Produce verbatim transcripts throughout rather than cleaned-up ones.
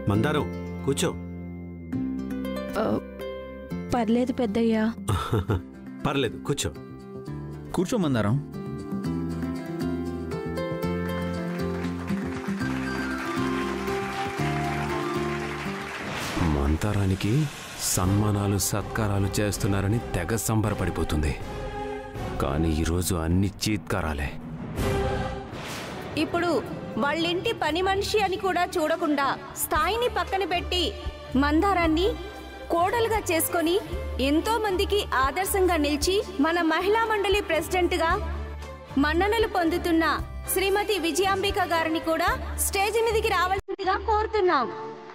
మందారం కూర్చో. పర్లేదు పెద్దయ్యా. పర్లేదు కూర్చో. కూర్చో మందారం. మందారానికి సన్మానాలు సత్కారాలు చేస్తున్నారని తెగ సంబరపడిపోతుంది. కానీ ఈరోజు అన్ని చీత్కారాలే. ఇప్పుడు వాళ్ళింటి పని మనిషి అని కూడా చూడకుండా స్థాయిని పక్కన పెట్టి మందారాన్ని కోడలుగా చేసుకొని ఎంతో మందికి ఆదర్శంగా నిలిచి మన మహిళా మండలి ప్రెసిడెంట్గా మన్ననలు పొందుతున్న శ్రీమతి విజయాంబిక గారిని కూడా స్టేజ్ మీదకి రావాల్సిందిగా కోరుతున్నాం.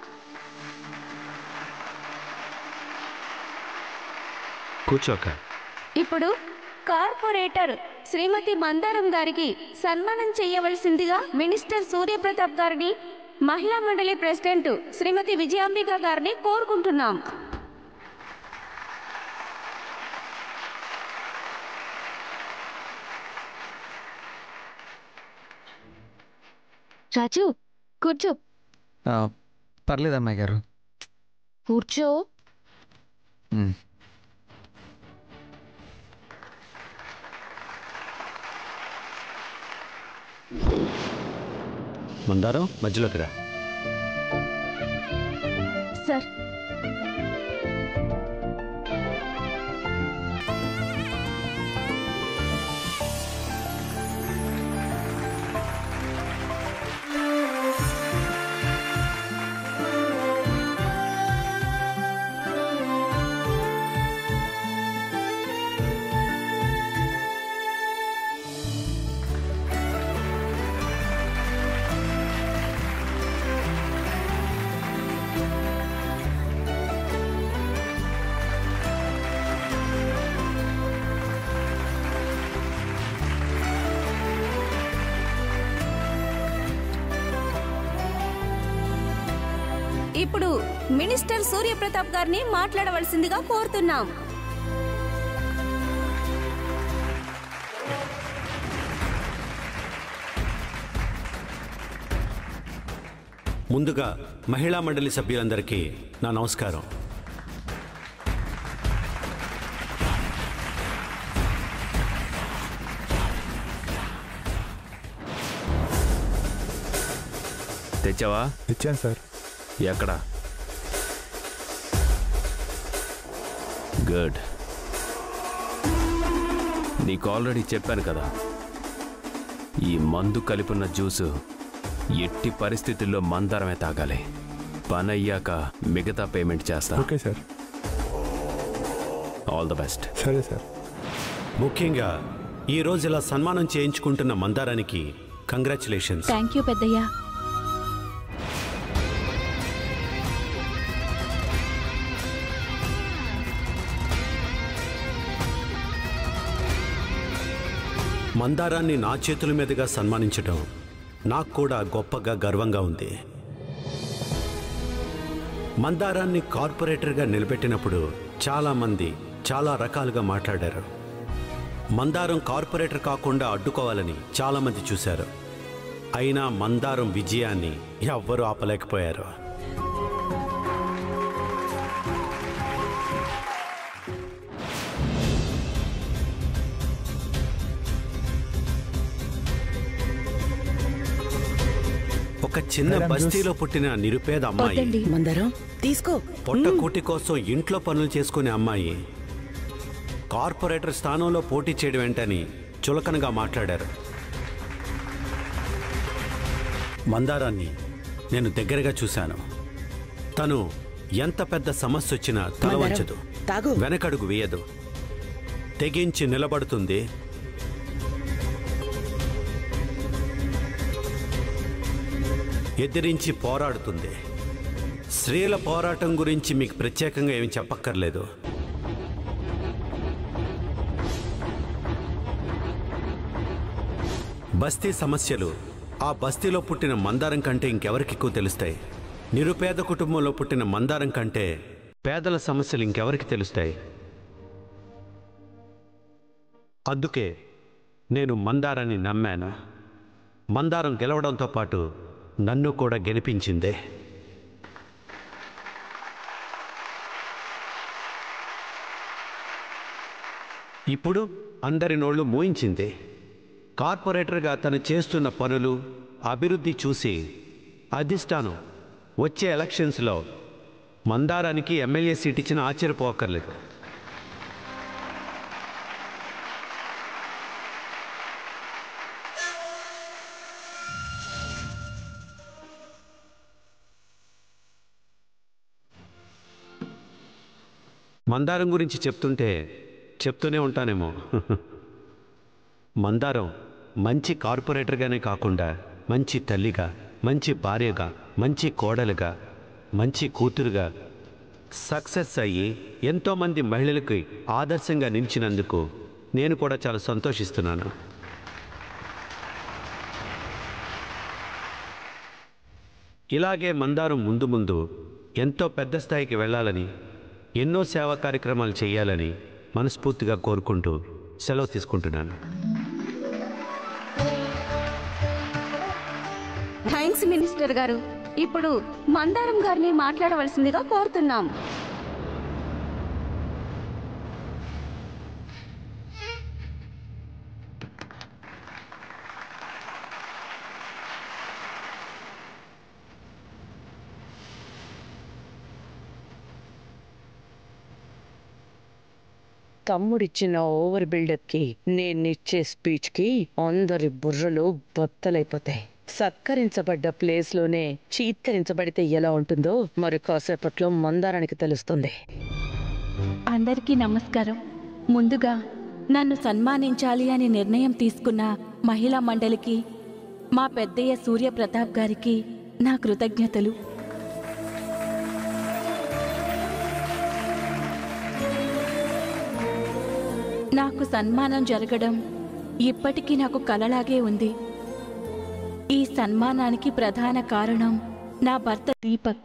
కూర్చోక. ఇప్పుడు కార్పొరేటర్ శ్రీమతి మందారం గారికి సన్మానం చేయవలసిందిగా మినిస్టర్ సూర్యప్రతాప్ గారిని మహిళా మండలి ప్రెసిడెంట్ శ్రీమతి విజయాంబిక గారిని కోరుకుంటున్నాం. రాజు కూర్చో. పర్లేదమ్మాయి గారు, కూర్చో. మందారం మధ్యలోకి రా. సార్ ఇప్పుడు మినిస్టర్ సూర్యప్రతాప్ గారిని మాట్లాడవలసిందిగా కోరుతున్నాం. ముందుగా మహిళా మండలి సభ్యులందరికీ నా నమస్కారం. తెచ్చావా? తెచ్చాను సార్. ఎక్కడ? గుడ్. నీకు ఆల్రెడీ చెప్పాను కదా, ఈ మందు కలిపిన జ్యూసు ఎట్టి పరిస్థితుల్లో మందారమే తాగాలి. పని అయ్యాక మిగతా పేమెంట్ చేస్తా. Okay sir. All the best. సరే సార్. ముఖ్యంగా ఈ రోజు ఇలా సన్మానం చేయించుకుంటున్న మందారానికి కంగ్రాచులేషన్స్. థ్యాంక్ యూ పెద్దయ్యా. మందారాన్ని నా చేతుల మీదుగా సన్మానించడం నాకు కూడా గొప్పగా గర్వంగా ఉంది. మందారాన్ని కార్పొరేటర్గా నిలబెట్టినప్పుడు చాలామంది చాలా రకాలుగా మాట్లాడారు. మందారం కార్పొరేటర్ కాకుండా అడ్డుకోవాలని చాలామంది చూశారు. అయినా మందారం విజయాన్ని ఎవ్వరూ ఆపలేకపోయారు. ఒక చిన్న బస్తీలో పుట్టిన నిరుపేద అమ్మాయి, మందారం తీసుకో, పొట్ట కూటి కోసం ఇంట్లో పనులు చేసుకునే అమ్మాయి కార్పొరేటర్ స్థానంలో పోటీ చేయడం ఏంటని చులకనగా మాట్లాడారు. మందారాన్ని నేను దగ్గరగా చూశాను. తను ఎంత పెద్ద సమస్య వచ్చినా తలవంచదు, వెనకడుగు వేయదు, తెగించి నిలబడుతుంది. ఎదిరించి పోరాడుతుంది. స్త్రీల పోరాటం గురించి మీకు ప్రత్యేకంగా ఏమి చెప్పక్కర్లేదు. బస్తీ సమస్యలు ఆ బస్తీలో పుట్టిన మందారం కంటే ఇంకెవరికి ఎక్కువ తెలుస్తాయి. నిరుపేద కుటుంబంలో పుట్టిన మందారం కంటే పేదల సమస్యలు ఇంకెవరికి తెలుస్తాయి. అందుకే నేను మందారాన్ని నమ్మాను. మందారం గెలవడంతో పాటు నన్ను కూడా గెలిపించిందే. ఇప్పుడు అందరి నోళ్ళు మూయించింది. కార్పొరేటర్గా తను చేస్తున్న పనులు, అభివృద్ధి చూసి అధిష్టానం వచ్చే ఎలక్షన్స్లో మందారానికి ఎమ్మెల్యే సీట్ ఇచ్చిన ఆశ్చర్యపోకర్లేదు. మందారం గురించి చెప్తుంటే చెప్తూనే ఉంటానేమో. మందారం మంచి కార్పొరేటర్గానే కాకుండా మంచి తల్లిగా, మంచి భార్యగా, మంచి కోడలుగా, మంచి కూతురుగా సక్సెస్ అయ్యి ఎంతోమంది మహిళలకి ఆదర్శంగా నిలిచినందుకు నేను కూడా చాలా సంతోషిస్తున్నాను. ఇలాగే మందారం ముందు ముందు ఎంతో పెద్ద స్థాయికి వెళ్ళాలని, ఎన్నో సేవా కార్యక్రమాలు చేయాలని మనస్ఫూర్తిగా కోరుకుంటూ సెలవు తీసుకుంటున్నాను. థ్యాంక్స్ మినిస్టర్ గారు. ఇప్పుడు మందారం గారిని మాట్లాడవలసిందిగా కోరుతున్నాం. తమ్ముడిచ్చిన ఓవర్ బిల్డప్కి నేనిచ్చే స్పీచ్కి అందరి బుర్రలు బద్దలైపోతాయి. సత్కరించబడ్డ ప్లేస్లోనే చీత్కరించబడితే ఎలా ఉంటుందో మరి కాసేపట్లో మందారానికి తెలుస్తుంది. అందరికీ నమస్కారం. ముందుగా నన్ను సన్మానించాలి అని నిర్ణయం తీసుకున్న మహిళా మండలికి, మా పెద్దయ్య సూర్యప్రతాప్ గారికి నా కృతజ్ఞతలు. నాకు సన్మానం జరగడం ఇప్పటికీ నాకు కలలాగే ఉంది. ఈ సన్మానానికి ప్రధాన కారణం నా భర్త దీపక్.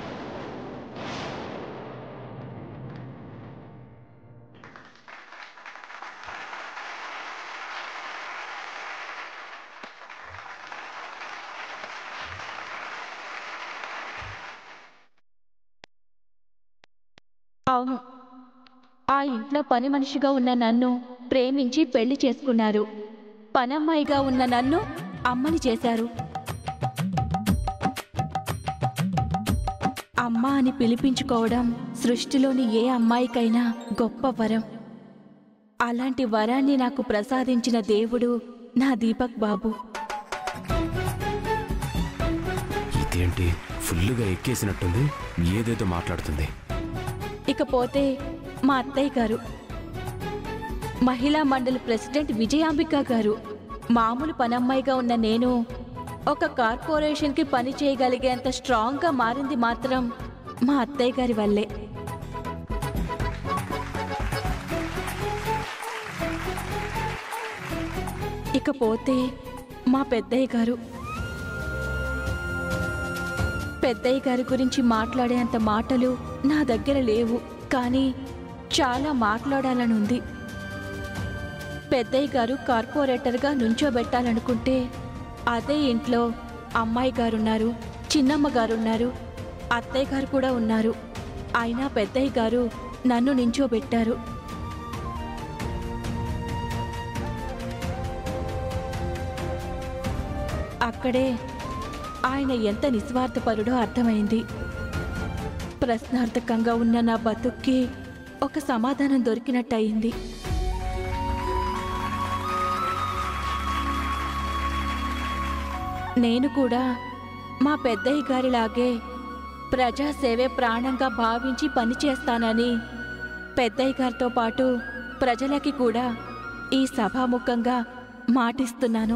అవును, ఆ ఇంట్లో పని మనిషిగా ఉన్న నన్ను ప్రేమించి పెళ్లి చేసుకున్నారు. పనమ్మాయిగా ఉన్న నన్ను అమ్మని చేశారు. అమ్మ అని పిలిపించుకోవడం సృష్టిలోని ఏ అమ్మాయికైనా గొప్ప వరం. అలాంటి వరాన్ని నాకు ప్రసాదించిన దేవుడు నా దీపక్ బాబు. ఇదేంటి ఫుల్లుగా ఎక్కేసినట్టుంది, ఏదేదో మాట్లాడుతుంది. ఇకపోతే మా అత్తయ్య గారు, మహిళా మండలి ప్రెసిడెంట్ విజయాంబిక గారు. మామూలు పనమ్మాయిగా ఉన్న నేను ఒక కార్పొరేషన్కి పని చేయగలిగేంత స్ట్రాంగ్గా మారింది మాత్రం మా అత్తయ్య గారి వల్లే. ఇకపోతే మా పెద్దయ్య గారు. పెద్దయ్య గారి గురించి మాట్లాడేంత మాటలు నా దగ్గర లేవు, కానీ చాలా మాట్లాడాలనుంది. పెద్దయ్య గారు కార్పొరేటర్గా నుంచోబెట్టాలనుకుంటే అదే ఇంట్లో అమ్మాయి గారున్నారు, చిన్నమ్మ గారున్నారు, అత్తయ్య గారు కూడా ఉన్నారు. అయినా పెద్దయ్య గారు నన్ను నించోబెట్టారు. అక్కడే ఆయన ఎంత నిస్వార్థపరుడో అర్థమైంది. ప్రశ్నార్థకంగా ఉన్న నా బతుక్కి ఒక సమాధానం దొరికినట్టయింది. నేను కూడా మా పెద్దయ్య గారిలాగే ప్రజాసేవే ప్రాణంగా భావించి పనిచేస్తానని పెద్దయ్య గారితో పాటు ప్రజలకి కూడా ఈ సభాముఖంగా మాటిస్తున్నాను.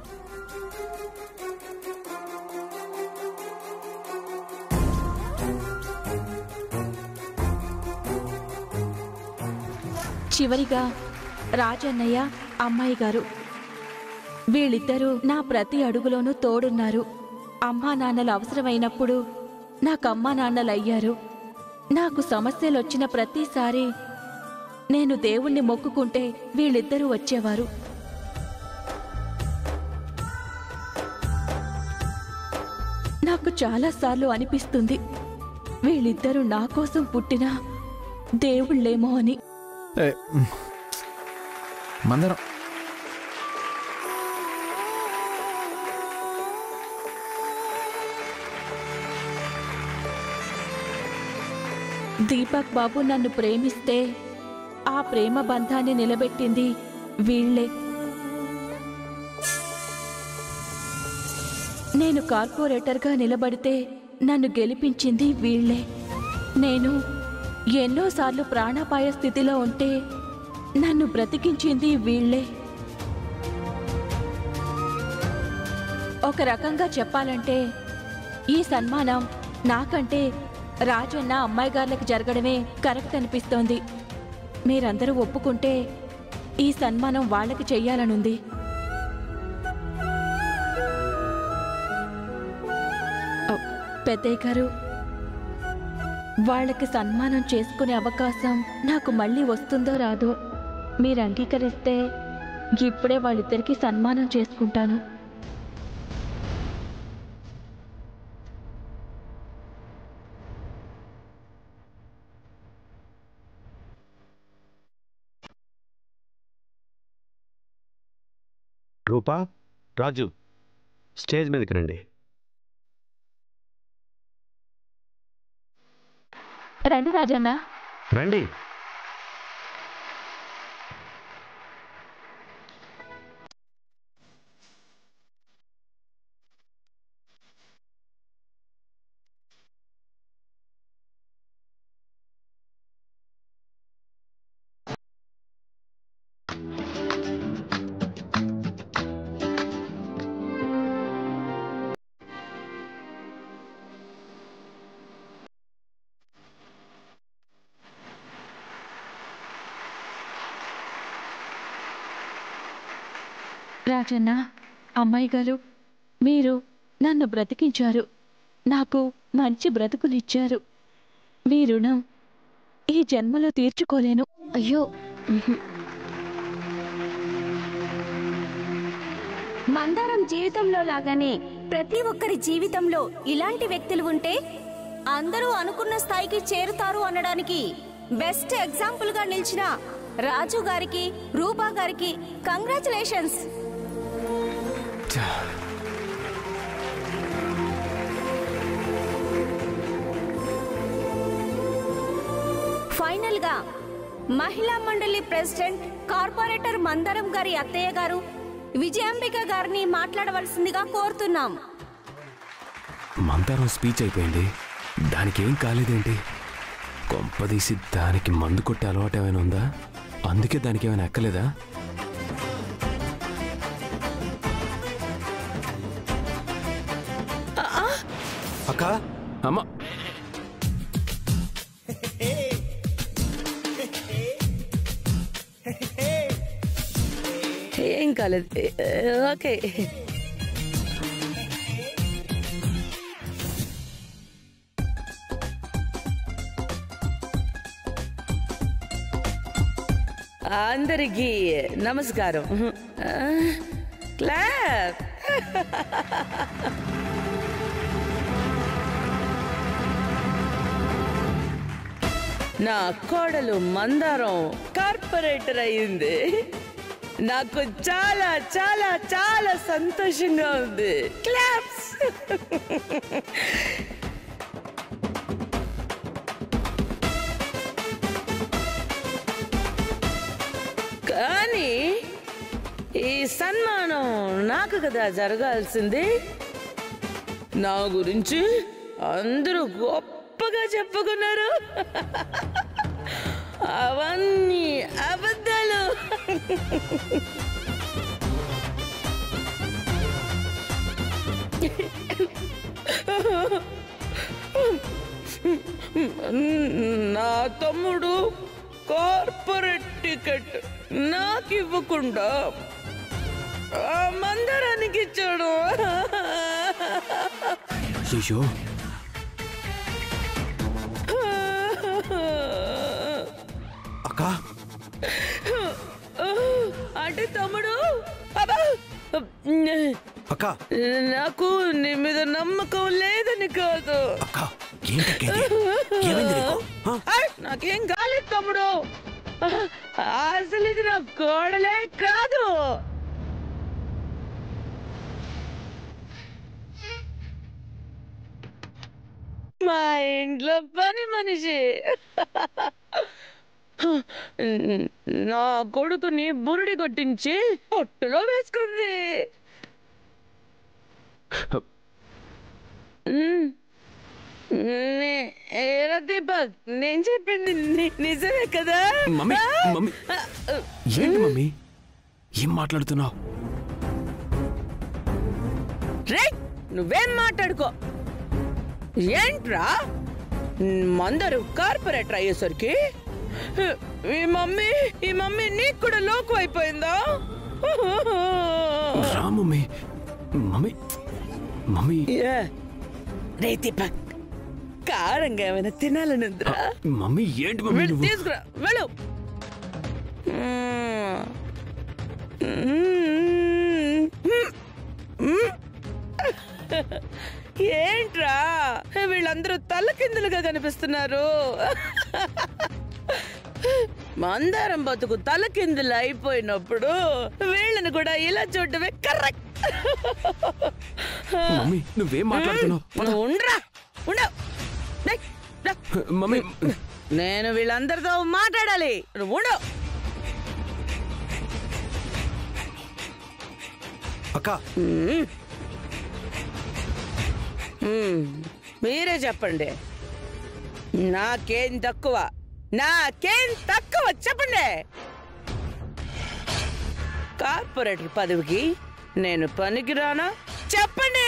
చివరిగా రాజన్నయ్య, అమ్మాయి గారు, వీళ్ళిద్దరూ నా ప్రతి అడుగులోనూ తోడున్నారు. అమ్మా నాన్నలు అవసరమైనప్పుడు నాకు అమ్మా నాన్నలు అయ్యారు. నాకు సమస్యలు వచ్చిన ప్రతిసారి నేను దేవుణ్ణి మొక్కుకుంటే వీళ్ళిద్దరూ వచ్చేవారు. నాకు చాలాసార్లు అనిపిస్తుంది వీళ్ళిద్దరూ నా కోసం పుట్టిన దేవుళ్ళేమో అని. మందారం దీపక్ బాబు నన్ను ప్రేమిస్తే ఆ ప్రేమ బంధాన్ని నిలబెట్టింది వీళ్లే. నేను కార్పొరేటర్గా నిలబడితే నన్ను గెలిపించింది వీళ్లే. నేను ఎన్నోసార్లు ప్రాణాపాయ స్థితిలో ఉంటే నన్ను బ్రతికించింది వీళ్లే. ఒక రకంగా చెప్పాలంటే ఈ సన్మానం నాకంటే రాజన్న అమ్మాయి గార్లకు జరగడమే కరెక్ట్ అనిపిస్తోంది. మీరందరూ ఒప్పుకుంటే ఈ సన్మానం వాళ్ళకి చెయ్యాలనుంది. పెద్దయ్య గారు, వాళ్ళకి సన్మానం చేసుకునే అవకాశం నాకు మళ్ళీ వస్తుందో రాదో మీరు అంగీకరిస్తే ఇప్పుడే వాళ్ళిద్దరికీ సన్మానం చేసుకుంటాను. రూపా, రాజు, స్టేజ్ మీదకి రండి. రండి రాజన్న. రండి. రాజన్న, అమ్మాయి గారు, మీరు నన్ను బ్రతికించారు. నాకు మంచి బ్రతుకునిచ్చారు. మీ రుణం ఈ జన్మలో తీర్చుకోలేను. అయ్యో, మందారం జీవితంలో లాగానే ప్రతి ఒక్కరి జీవితంలో ఇలాంటి వ్యక్తులు ఉంటే అందరూ అనుకున్న స్థాయికి చేరుతారు అనడానికి బెస్ట్ ఎగ్జాంపుల్ గా నిలిచిన రాజు గారికి, రూపా గారికి కంగ్రాచులేషన్స్. ఫైనల్ గా మహిళా మండలి ప్రెసిడెంట్ కార్పొరేటర్ మందారం గారి అత్తయ్య గారు విజయాంబిక గారిని మాట్లాడవలసిందిగా కోరుతున్నాం. మందారం స్పీచ్ అయిపోయింది, దానికి ఏం కాలేదేంటి? కొంపదీసి దానికి మందు కొట్టే అలవాటు ఏమైనా ఉందా? అందుకే దానికి ఏమైనా ఎక్కలేదా? అక్క, అమ్మ, ఏం కాలేదు. ఓకే. అందరికీ నమస్కారం. క్లాప్. నా కోడలు మందారం కార్పొరేటర్ అయింది. నాకు చాలా చాలా చాలా సంతోషంగా ఉంది. క్లాప్స్. కానీ ఈ సన్మానం నాకు కదా జరగాల్సింది. నా గురించి అందరూ గొప్పగా చెప్పుకున్నారు. అవన్నీ అబద్ధాలు. నా తమ్ముడు కార్పొరేట్ టికెట్ నాకు ఇవ్వకుండా మందరానికి ఇచ్చాడు. అయ్యో, అక్క, అంటే తమ్ముడు, అక్క, నాకు నీ మీద నమ్మకం లేదని కాదు. అక్క, ఏంటక్కేది? ఏమైంది నీకు? నాకేం కాలేదు తమ్ముడు. అసలు ఇది నా కోడలే కాదు. మా ఇంట్లో పని మనిషి. నా కొడుకుని బురుడి కొట్టించి పొట్టులో వేసుకుంది. ఏరా దీపక్, నేను చెప్పింది నిజమే కదా? మమ్మీ మమ్మీ ఏంటి మమ్మీ ఏం మాట్లాడుతున్నావు? రే, నువ్వేం మాట్లాడుకో. ఏంట్రా మందరు కార్పొరేటర్ అయ్యేసరికి ఈ మమ్మీ ఈ మమ్మీ నీకు కూడా లోకు అయిపోయిందా? రా మమ్మీ మమ్మీ మమ్మీ రే దీపక్, కారంగా ఏమైనా తినాలనుందిరా? మమ్మీ ఏంటి మమ్మీ నువ్వు? తీసుకురా వెళ్ళు. ఏంట్రా వీళ్ళందరూ తలకిందులుగా కనిపిస్తున్నారు? మందారం బతుకు తలకిందులు అయిపోయినప్పుడు వీళ్ళని కూడా ఇలా చూడటమే కరెక్ట్. మమ్మీ నువ్వేం మాట్లాడుతున్నావు? నువ్వు ఉండరా ఉండవు. మమ్మీ నేను వీళ్ళందరితో మాట్లాడాలి, నువ్వు ఉండవు. అక్క మీరే చెప్పండి, నాకేం తక్కువ? నాకేం తక్కువ చెప్పండి. కార్పొరేటర్ పదవికి నేను పనికిరానా చెప్పండి.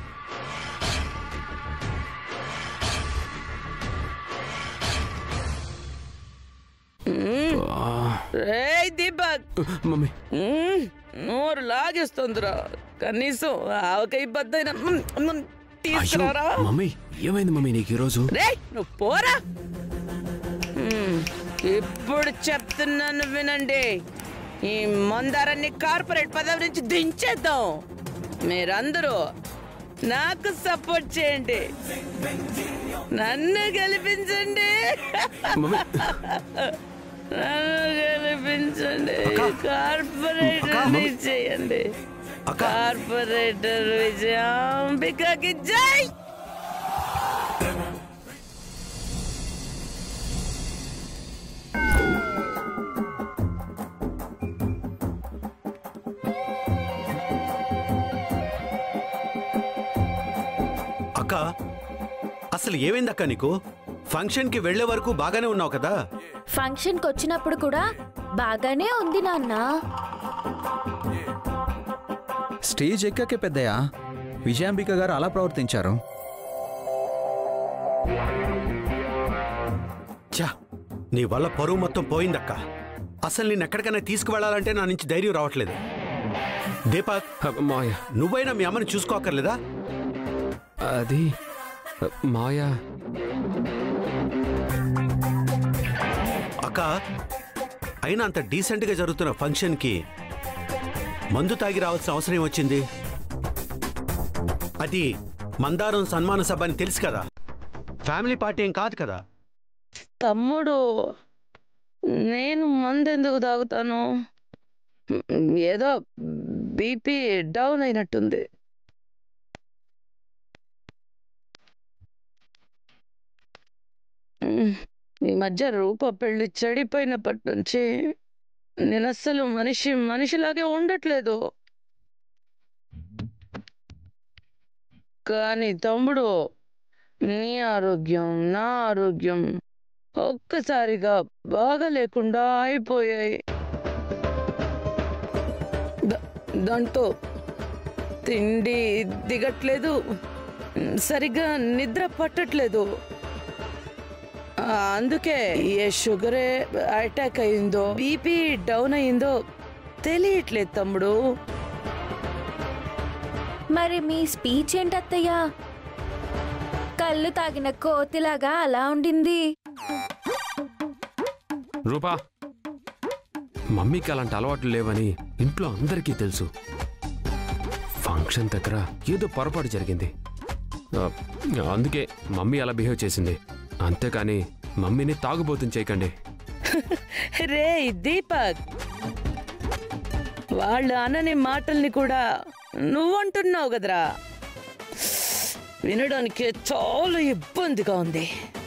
రేయ్ దీపక్, మమ్మీ నోరు లాగేస్తుందిరా. కనీసం ఆవకాయ బద్దైనా తీసుకురారా. మమ్మీ ఏమైంది మమ్మీ నీకు ఈరోజు? రే నువ్వు పోరా. ఇప్పుడు చెప్తున్నాను వినండి, ఈ మందారాన్ని కార్పొరేట్ పదవి నుంచి దించేద్దాం. మీరందరూ నాకు సపోర్ట్ చేయండి, నన్ను గెలిపించండి, నన్ను గెలిపించండి. కార్పొరేటర్ చేయండి. కార్పొరేటర్ విజయాంబికకి జై. అక్క అసలు ఏమైందక్క నీకు? ఫంక్షన్ కి వెళ్లే వరకు బాగానే ఉన్నావు కదా? ఫంక్షన్ కి వచ్చినప్పుడు కూడా బాగానే ఉంది నాన్న. స్టేజ్ ఎక్కకే పెద్దయ్య విజయాంబిక గారు అలా ప్రవర్తించారు. ఛా, నీ వల్ల పరువు మొత్తం పోయిందక్క. అసలు నేను ఎక్కడికైనా తీసుకువెళ్ళాలంటే నా నుంచి ధైర్యం రావట్లేదు. దీపక్, మాయ నువ్వైనా మీ అమ్మని చూసుకోక్కర్లేదా? అది మాయా. అక్క, అయినా అంత డీసెంట్గా జరుగుతున్న ఫంక్షన్కి మందు తాగి రావాల్సిన అవసరం వచ్చింది? అది మందారం సన్మాన సభ అని తెలుసు కదా, ఫ్యామిలీ పార్టీ ఏం కాదు కదా. తమ్ముడు, నేను మందెందుకు తాగుతాను? ఏదో బీపీ డౌన్ అయినట్టుంది. ఈ మధ్య రూప పెళ్లి చెడిపోయినప్పటి నుంచి నేను అస్సలు మనిషి మనిషిలాగే ఉండట్లేదు. కానీ తమ్ముడు, నీ ఆరోగ్యం నా ఆరోగ్యం ఒక్కసారిగా బాగా లేకుండా అయిపోయాయి. దాంతో తిండి దిగట్లేదు, సరిగ్గా నిద్ర పట్టట్లేదు. అందుకే ఏ షుగరే అటాక్ అయిందో బీపీ డౌన్ అయిందో తెలియట్లేదు తమ్ముడు. మరి మీ స్పీచ్ ఏంటత్తయ్యా? కళ్ళు తాగిన కోతిలాగా అలా ఉండింది. రూపా, మమ్మీకి అలాంటి అలవాట్లు లేవని ఇంట్లో అందరికీ తెలుసు. ఫంక్షన్ దగ్గర ఏదో పొరపాటు జరిగింది, అందుకే మమ్మీ అలా బిహేవ్ చేసింది. అంతేకాని మమ్మీని తాగుబోతుని చేయకండి. రే దీపక్, వాళ్ళు అనని మాటల్ని కూడా నువ్వంటున్నావు కదరా. వినడానికి చాలా ఇబ్బందిగా ఉంది.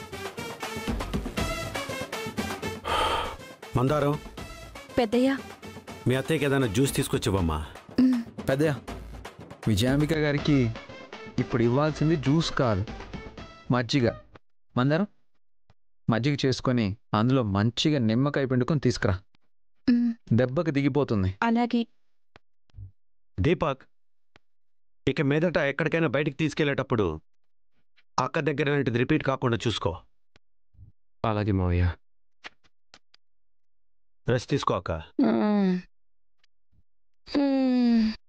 మందారం, పెద్దయ్య, మీ అత్తయ్యకి ఏదైనా జ్యూస్ తీసుకొచ్చివ్వమ్మా. పెద్దయ్య, విజయాంబిక గారికి ఇప్పుడు ఇవ్వాల్సింది జ్యూస్ కాదు, మజ్జిగ. మందారం, మజ్జిగ చేసుకొని అందులో మంచిగా నిమ్మకాయ పిండుకొని తీసుకురా. మ్, దెబ్బకి దిగిపోతుంది. అలాగే. దీపక్, ఇక మీదట ఎక్కడికైనా బయటికి తీసుకెళ్లేటప్పుడు అక్క దగ్గర లాంటిది రిపీట్ కాకుండా చూసుకో. అలాగే మావయ్య. రెస్ట్ తీసుకో అక్క. మ్. మ్.